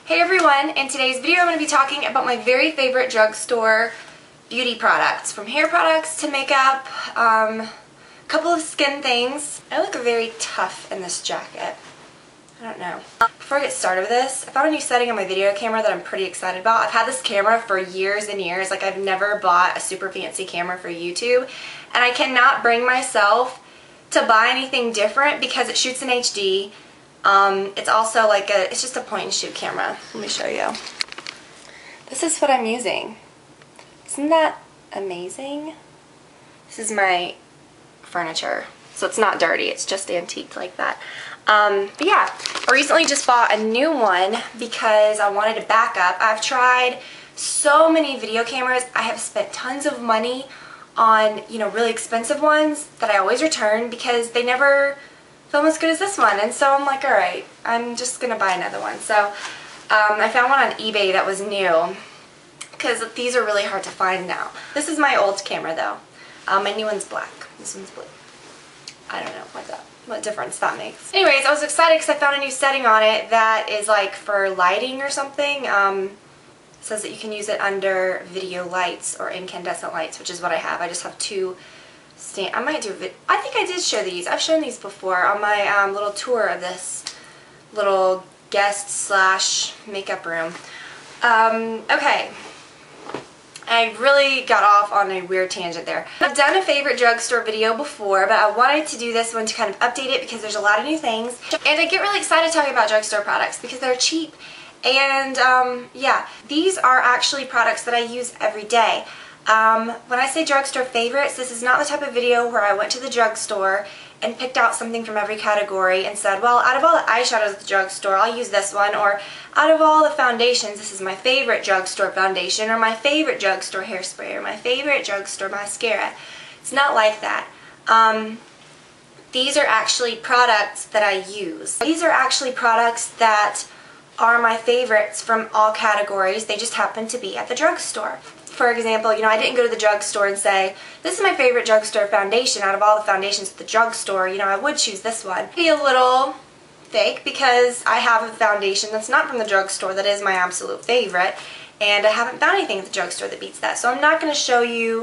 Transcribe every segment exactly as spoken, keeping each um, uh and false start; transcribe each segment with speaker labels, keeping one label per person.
Speaker 1: Hey everyone, in today's video I'm going to be talking about my very favorite drugstore beauty products. From hair products to makeup, um, a couple of skin things. I look very tough in this jacket. I don't know. Before I get started with this, I found a new setting on my video camera that I'm pretty excited about. I've had this camera for years and years. Like, I've never bought a super fancy camera for YouTube, and I cannot bring myself to buy anything different because it shoots in H D. Um, it's also like a, it's just a point and shoot camera. Let me show you. This is what I'm using. Isn't that amazing? This is my furniture. So it's not dirty, it's just antique like that. Um, but yeah, I recently just bought a new one because I wanted a backup. I've tried so many video cameras. I have spent tons of money on, you know, really expensive ones that I always return because they never film as good as this one. And so I'm like, alright, I'm just gonna buy another one. So um, I found one on eBay that was new because these are really hard to find now. This is my old camera though. Um, my new one's black. This one's blue. I don't know what that, what difference that makes. Anyways, I was excited because I found a new setting on it that is like for lighting or something. Um, it says that you can use it under video lights or incandescent lights, which is what I have. I just have two stand. I might do a vid. I think I did show these. I've shown these before on my um, little tour of this little guest slash makeup room. Um, okay. I really got off on a weird tangent there. I've done a favorite drugstore video before, but I wanted to do this one to kind of update it because there's a lot of new things. And I get really excited talking about drugstore products because they're cheap. And um, yeah, these are actually products that I use every day. Um, when I say drugstore favorites, this is not the type of video where I went to the drugstore and picked out something from every category and said, well, out of all the eyeshadows at the drugstore, I'll use this one, or out of all the foundations, this is my favorite drugstore foundation, or my favorite drugstore hairspray, or my favorite drugstore mascara. It's not like that. Um, these are actually products that I use. These are actually products that are my favorites from all categories. They just happen to be at the drugstore. For example, you know, I didn't go to the drugstore and say, this is my favorite drugstore foundation out of all the foundations at the drugstore. You know, I would choose this one. Be a little fake because I have a foundation that's not from the drugstore that is my absolute favorite, and I haven't found anything at the drugstore that beats that. So I'm not going to show you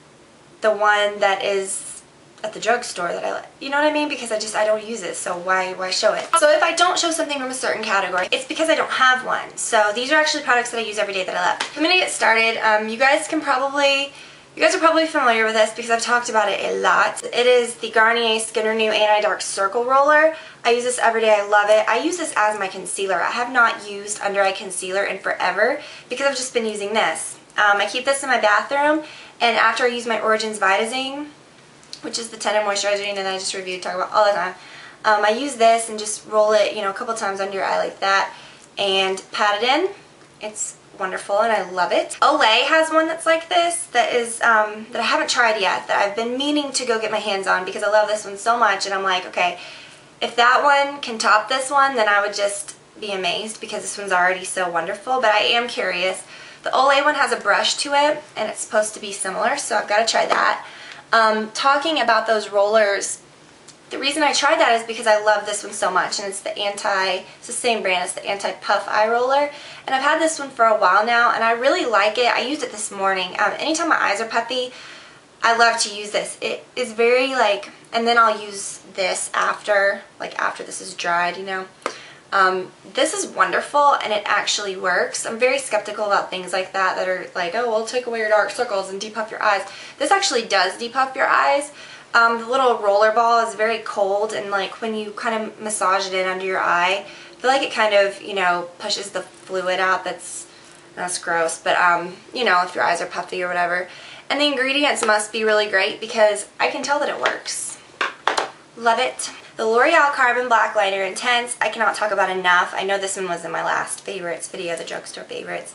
Speaker 1: the one that is at the drugstore that I like. You know what I mean? Because I just, I don't use it, so why, why show it? So if I don't show something from a certain category, it's because I don't have one. So these are actually products that I use every day that I love. I'm gonna get started. Um, you guys can probably, you guys are probably familiar with this because I've talked about it a lot. It is the Garnier Skin Renew Anti-Dark Circle Roller. I use this every day. I love it. I use this as my concealer. I have not used under eye concealer in forever because I've just been using this. Um, I keep this in my bathroom, and after I use my Origins Vitazing, which is the Tender Moisturizing that I just reviewed, talk about all the time. Um, I use this and just roll it, you know, a couple times under your eye like that and pat it in. It's wonderful and I love it. Olay has one that's like this that is um, that I haven't tried yet, that I've been meaning to go get my hands on because I love this one so much, and I'm like, okay, if that one can top this one, then I would just be amazed because this one's already so wonderful. But I am curious. The Olay one has a brush to it and it's supposed to be similar, so I've got to try that. Um, talking about those rollers, the reason I tried that is because I love this one so much, and it's the anti, it's the same brand, it's the Anti-Puff Eye Roller, and I've had this one for a while now, and I really like it. I used it this morning. Um, anytime my eyes are puffy, I love to use this. It is very like, and then I'll use this after, like after this is dried, you know. Um, this is wonderful and it actually works. I'm very skeptical about things like that that are like, oh, we'll take away your dark circles and depuff your eyes. This actually does depuff your eyes. Um, the little roller ball is very cold, and like when you kind of massage it in under your eye, I feel like it kind of, you know, pushes the fluid out. That's, that's gross, but um, you know, if your eyes are puffy or whatever. And the ingredients must be really great because I can tell that it works. Love it. The L'Oreal Carbon Black Liner Intense, I cannot talk about enough. I know this one was in my last favorites video, the drugstore favorites.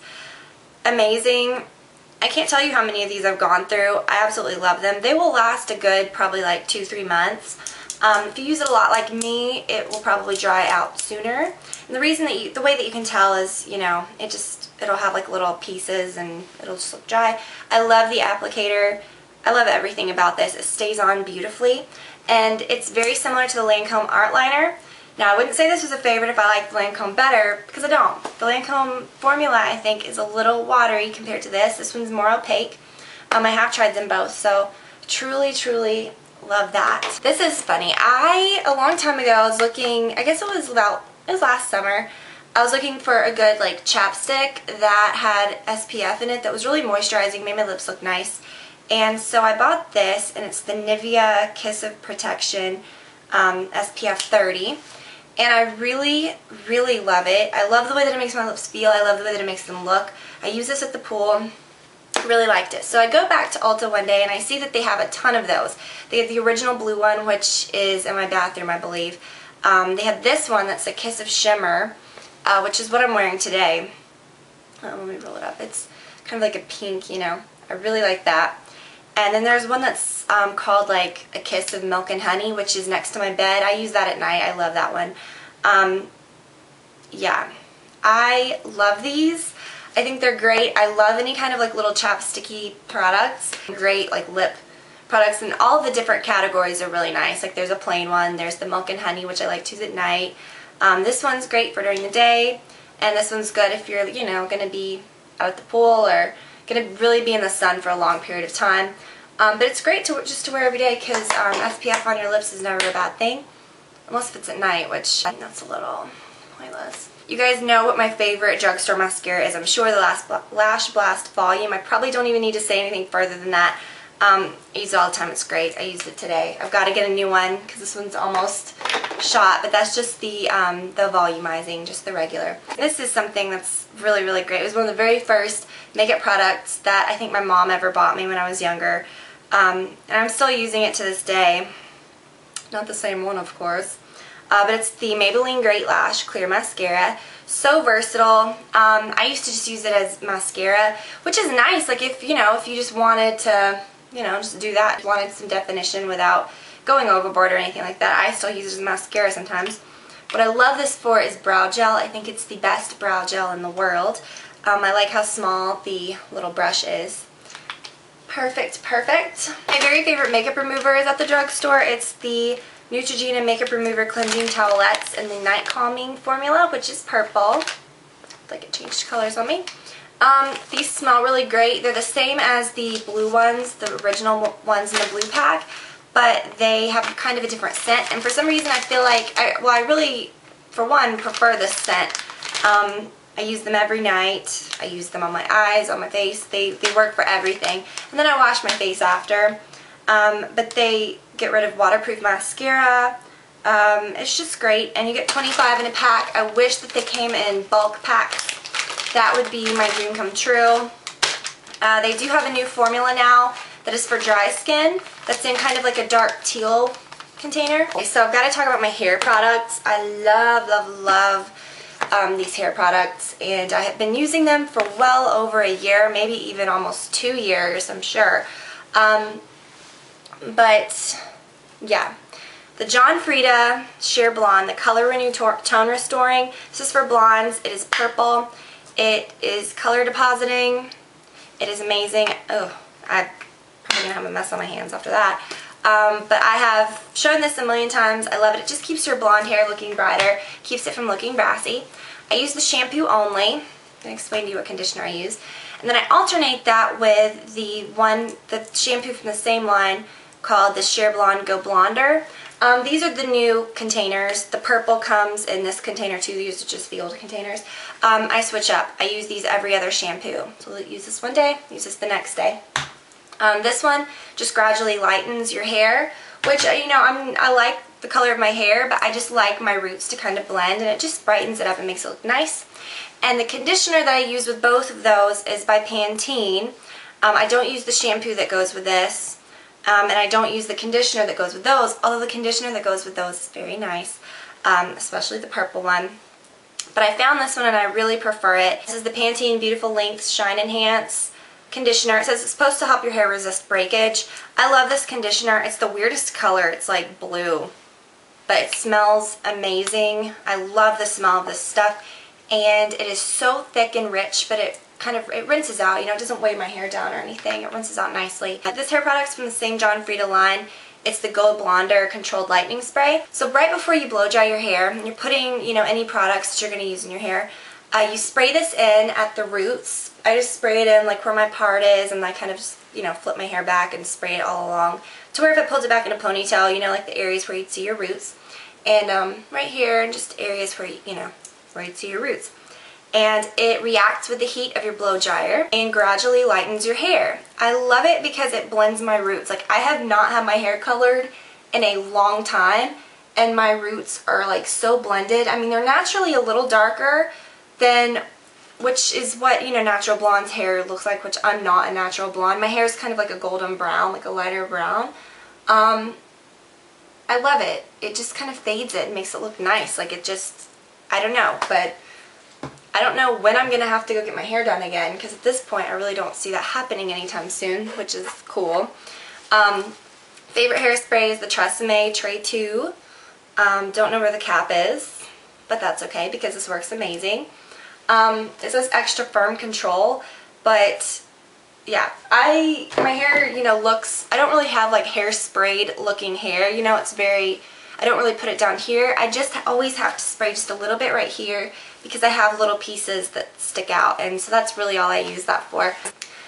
Speaker 1: Amazing. I can't tell you how many of these I've gone through. I absolutely love them. They will last a good probably like two, three months. Um, if you use it a lot like me, it will probably dry out sooner. And the reason that you, the way that you can tell is, you know, it just, it'll have like little pieces and it'll just look dry. I love the applicator. I love everything about this. It stays on beautifully. And it's very similar to the Lancome Art Liner. Now, I wouldn't say this was a favorite if I liked the Lancome better, because I don't. The Lancome formula, I think, is a little watery compared to this. This one's more opaque. Um, I have tried them both, so truly, truly love that. This is funny. I, a long time ago, I was looking, I guess it was about, it was last summer, I was looking for a good, like, chapstick that had S P F in it that was really moisturizing, made my lips look nice. And so I bought this, and it's the Nivea Kiss of Protection um, S P F thirty. And I really, really love it. I love the way that it makes my lips feel. I love the way that it makes them look. I use this at the pool. Really liked it. So I go back to Ulta one day and I see that they have a ton of those. They have the original blue one, which is in my bathroom, I believe. Um, they have this one that's a Kiss of Shimmer, uh, which is what I'm wearing today. Oh, let me roll it up. It's kind of like a pink, you know. I really like that. And then there's one that's um, called like a Kiss of Milk and Honey, which is next to my bed. I use that at night. I love that one. Um, yeah, I love these. I think they're great. I love any kind of like little chapsticky products. Great like lip products, and all the different categories are really nice. Like there's a plain one. There's the Milk and Honey, which I like to use at night. Um, this one's great for during the day, and this one's good if you're, you know, going to be out at the pool or going to really be in the sun for a long period of time. Um, but it's great to just to wear every day because um, S P F on your lips is never a bad thing, unless if it's at night, which I think that's a little pointless. You guys know what my favorite drugstore mascara is. I'm sure the Lash, Lash Blast Volume. I probably don't even need to say anything further than that. Um, I use it all the time. It's great. I used it today. I've got to get a new one because this one's almost shot, but that's just the um, the volumizing, just the regular. This is something that's really, really great. It was one of the very first makeup products that I think my mom ever bought me when I was younger, um, and I'm still using it to this day. Not the same one, of course, uh, but it's the Maybelline Great Lash Clear Mascara. So versatile. Um, I used to just use it as mascara, which is nice. Like if you know, if you just wanted to, you know, just do that, wanted some definition without going overboard or anything like that. I still use it as mascara sometimes. What I love this for is brow gel. I think it's the best brow gel in the world. Um, I like how small the little brush is. Perfect, perfect. My very favorite makeup remover is at the drugstore. It's the Neutrogena Makeup Remover Cleansing Towelettes in the Night Calming formula, which is purple. Like it changed colors on me. Um, these smell really great. They're the same as the blue ones, the original ones in the blue pack, but they have kind of a different scent, and for some reason I feel like, I, well I really, for one, prefer this scent. Um, I use them every night. I use them on my eyes, on my face. They, they work for everything. And then I wash my face after. Um, but they get rid of waterproof mascara. Um, it's just great, and you get twenty-five in a pack. I wish that they came in bulk packs. That would be my dream come true. Uh, they do have a new formula now that is for dry skin that's in kind of like a dark teal container. Okay, so I've got to talk about my hair products. I love, love, love um, these hair products, and I have been using them for well over a year, maybe even almost two years, I'm sure. Um, but yeah, the John Frieda Sheer Blonde, the Color Renew Tone Restoring. This is for blondes. It is purple. It is color depositing. It is amazing. Oh, I'm probably going to have a mess on my hands after that. Um, but I have shown this a million times. I love it. It just keeps your blonde hair looking brighter. Keeps it from looking brassy. I use the shampoo only. I'm going to explain to you what conditioner I use. And then I alternate that with the one, the shampoo from the same line called the Sheer Blonde Go Blonder. Um, these are the new containers. The purple comes in this container too. These are just the old containers. Um, I switch up. I use these every other shampoo. So I'll use this one day, use this the next day. Um, this one just gradually lightens your hair, which, you know, I'm, I like the color of my hair, but I just like my roots to kind of blend, and it just brightens it up and makes it look nice. And the conditioner that I use with both of those is by Pantene. Um, I don't use the shampoo that goes with this. Um, and I don't use the conditioner that goes with those, although the conditioner that goes with those is very nice, um, especially the purple one. But I found this one and I really prefer it. This is the Pantene Beautiful Lengths Shine Enhance conditioner. It says it's supposed to help your hair resist breakage. I love this conditioner. It's the weirdest color. It's like blue, but it smells amazing. I love the smell of this stuff, and it is so thick and rich, but it kind of, it rinses out, you know, it doesn't weigh my hair down or anything. It rinses out nicely. This hair product's from the same John Frieda line, It's the Go Blonder Controlled Lightening Spray. So right before you blow dry your hair, and you're putting, you know, any products that you're going to use in your hair, uh, you spray this in at the roots. I just spray it in like where my part is, and I kind of just, you know, flip my hair back and spray it all along to where if it pulls it back in a ponytail, you know, like the areas where you'd see your roots. And um, right here, and just areas where, you, you know, where you'd see your roots. And it reacts with the heat of your blow dryer and gradually lightens your hair. I love it because it blends my roots. Like, I have not had my hair colored in a long time, and my roots are like so blended. I mean, they're naturally a little darker than, which is what, you know, natural blonde's hair looks like, which I'm not a natural blonde. My hair is kind of like a golden brown, like a lighter brown. Um, I love it. It just kind of fades it and makes it look nice. Like, it just, I don't know, but I don't know when I'm going to have to go get my hair done again, because at this point I really don't see that happening anytime soon, which is cool. Um, favorite hairspray is the Tresemme Tray two. Um, don't know where the cap is, but that's okay because this works amazing. Um, it says extra firm control, but yeah, I, my hair, you know, looks, I don't really have like hairsprayed looking hair, you know, it's very, I don't really put it down here. I just always have to spray just a little bit right here because I have little pieces that stick out, and so that's really all I use that for.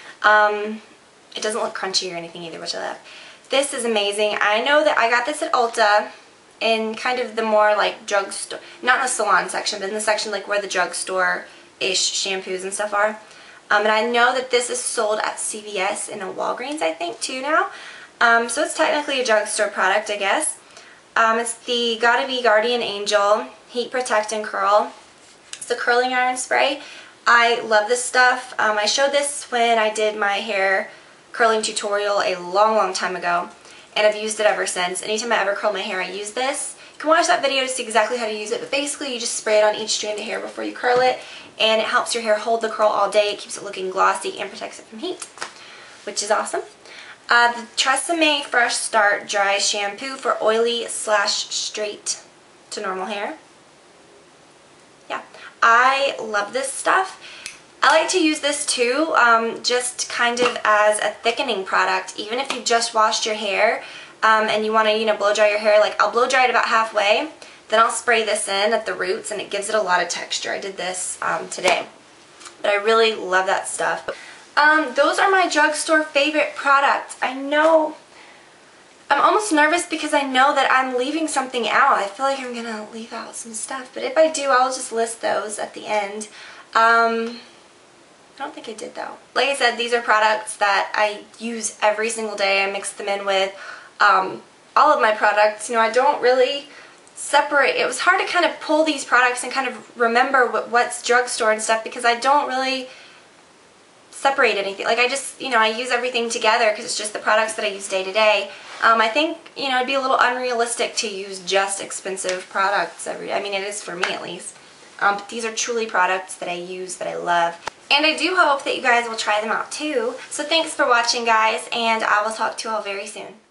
Speaker 1: Um, it doesn't look crunchy or anything either, which I love. This is amazing. I know that I got this at Ulta in kind of the more like drugstore, not in the salon section, but in the section like where the drugstore-ish shampoos and stuff are. Um, and I know that this is sold at C V S and a Walgreens, I think, too now. Um, so it's technically a drugstore product, I guess. Um, it's the Gotta Be Guardian Angel Heat Protect and Curl. It's a curling iron spray. I love this stuff. Um, I showed this when I did my hair curling tutorial a long, long time ago, and I've used it ever since. Anytime I ever curl my hair, I use this. You can watch that video to see exactly how to use it, but basically you just spray it on each strand of hair before you curl it, and it helps your hair hold the curl all day. It keeps it looking glossy and protects it from heat, which is awesome. Uh, the Tresemme Fresh Start Dry Shampoo for oily slash straight to normal hair. Yeah, I love this stuff. I like to use this too, um, just kind of as a thickening product. Even if you just washed your hair um, and you want to, you know, blow dry your hair, like I'll blow dry it about halfway, then I'll spray this in at the roots, and it gives it a lot of texture. I did this um, today, but I really love that stuff. Um, those are my drugstore favorite products. I know, I'm almost nervous because I know that I'm leaving something out. I feel like I'm going to leave out some stuff, but if I do, I'll just list those at the end. Um, I don't think I did though. Like I said, these are products that I use every single day. I mix them in with um, all of my products. You know, I don't really separate. It was hard to kind of pull these products and kind of remember what, what's drugstore and stuff because I don't really separate anything. Like I just, you know, I use everything together because it's just the products that I use day to day. Um, I think, you know, it'd be a little unrealistic to use just expensive products every, I mean it is for me at least. Um, but these are truly products that I use, that I love. And I do hope that you guys will try them out too. So thanks for watching, guys, and I will talk to you all very soon.